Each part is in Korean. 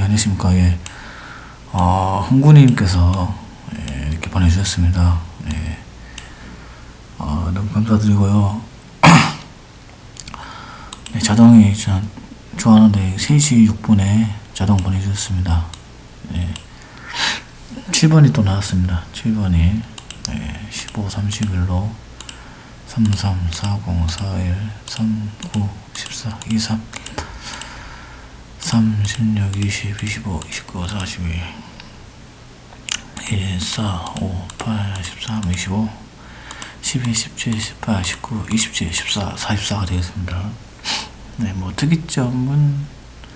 안녕하십니까. 예. 흥구님께서 예, 이렇게 보내주셨습니다. 예. 너무 감사드리고요. 네, 자동이 전 좋아하는데 3시 6분에 자동 보내주셨습니다. 예. 7번이 또 나왔습니다. 7번이 예, 15, 31로 33, 40, 41, 39, 14, 23 3, 16, 20, 25, 29, 42 1, 4, 5, 8, 13, 25 12, 17, 18, 19, 27, 14, 44가 되겠습니다. 네, 뭐 특이점은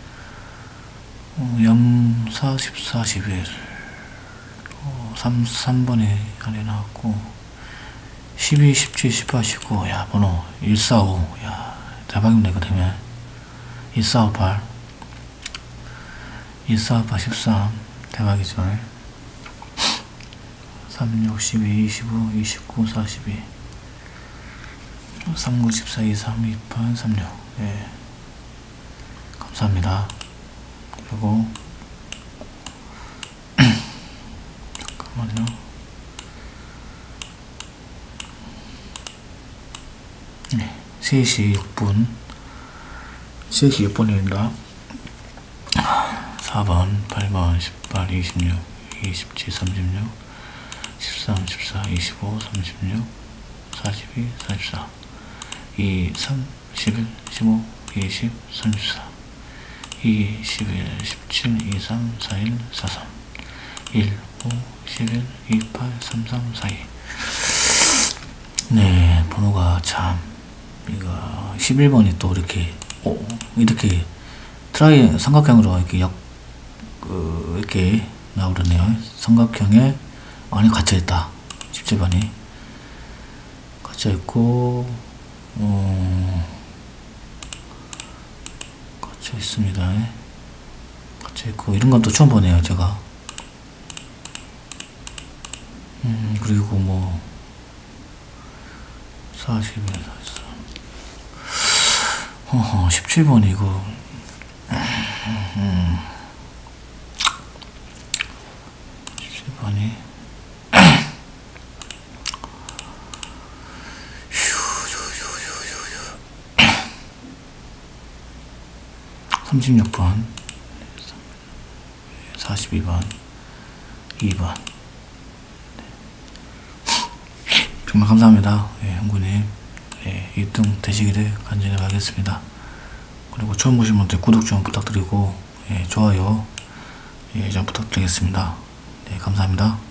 0, 4, 14, 11 3번에 안에 나왔고 12, 17, 18, 19 야, 번호 145 야, 대박입니다. 이거 되면 1458 1458, 13 대박이죠. 36, 12, 25, 29, 42 39, 14, 23, 28, 36 예. 감사합니다. 그리고 잠깐만요. 네, 3시 6분 3시 6분입니다. 4번, 8번, 18, 26, 27, 36, 13, 14, 25, 36, 42, 44, 2, 3, 11, 15, 20, 34, 2, 11, 17, 23, 41, 43, 1, 5, 11, 28, 33, 42. 네, 번호가 참, 이거 11번이 또 이렇게, 이렇게 트라이 삼각형으로 이렇게 나오려네요. 삼각형에 안에 갇혀있다. 17번이 갇혀있고 갇혀있습니다. 갇혀있고 이런 건 또 처음 보네요 제가. 그리고 뭐 40에 43 17번이 이거 17번이 36번 42번 2번 정말 감사합니다. 예, 형구님 예, 1등 되시기를 간절히 바라겠습니다. 그리고 처음 보신 분들 구독 좀 부탁드리고 예, 좋아요 예, 좀 부탁드리겠습니다. 네, 감사합니다.